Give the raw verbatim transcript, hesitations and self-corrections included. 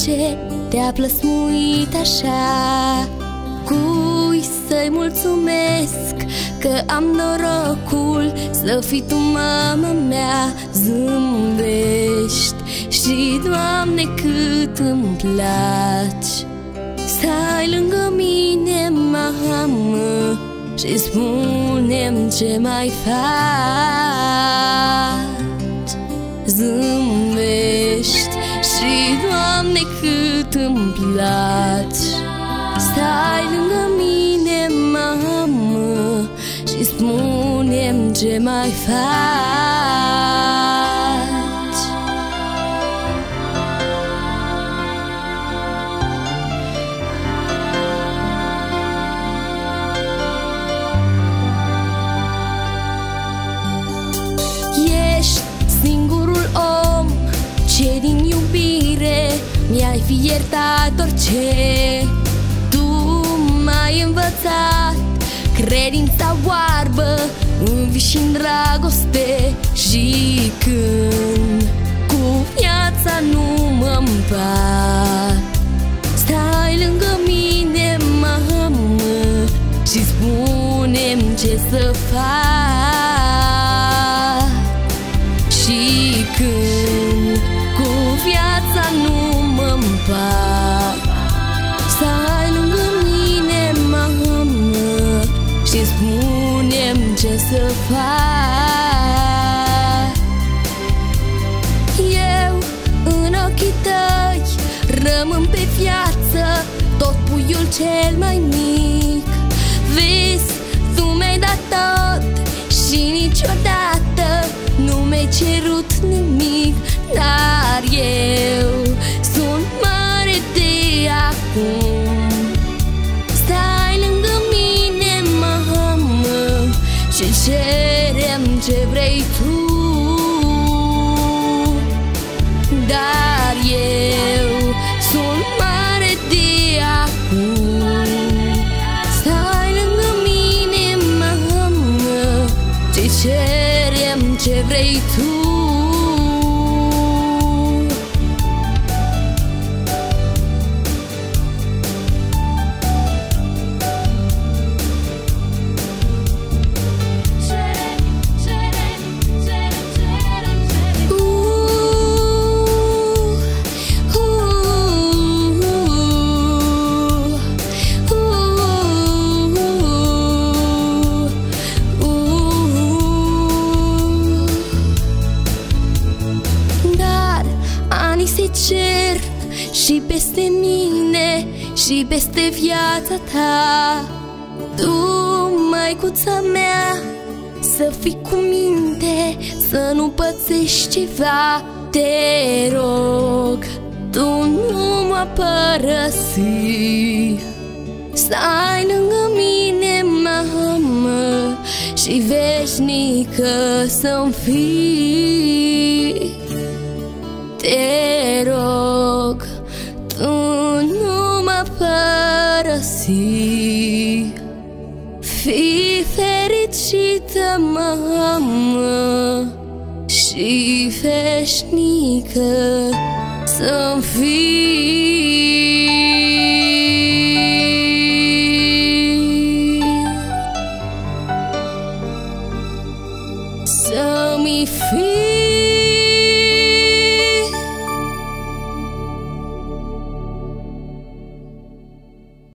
ce te-a plăsmuit așa? Cui să-i mulțumesc că am norocul să fii tu mama mea? Zâmbești și, Doamne, cât îmi placi. Stai lângă mine, mamă, și spune-mi ce mai faci. Zâmbești și, Doamne, cât îmi placi. Stai lângă mine, mamă, și spune-mi ce mai faci. Ești singurul om ce din iubire mi-ai fi iertat orice. M-ai învățat credința oarbă în vis și în dragoste. Și când cu viața nu mă împart, stai lângă mine, mamă, și spune-mi ce să fac. Și când cu viața nu mă împart, stai lângă mine, mamă, și spune-mi ce să fac. Eu în ochii tăi rămân pe viață, tot puiul cel mai mic. Vezi, tu mi-ai dat tot și niciodată nu mi-ai cerut nimic. Dar eu sunt mare de acum. Stai lângă mine, mamă, și cerem ce vrei tu. Dar eu sunt mare de acum. Stai lângă mine, mamă, și cerem ce vrei tu. Se cer și peste mine și peste viața ta. Tu, măicuța mea, să fii cu minte, să nu pățești ceva. Te rog, tu nu mă părăsi. Stai lângă mine, mamă, și veșnică să-mi fii. Te rog, tu nu mă părăsi. Fii fericită, mamă, și veșnică să-mi fii. Să-mi fii.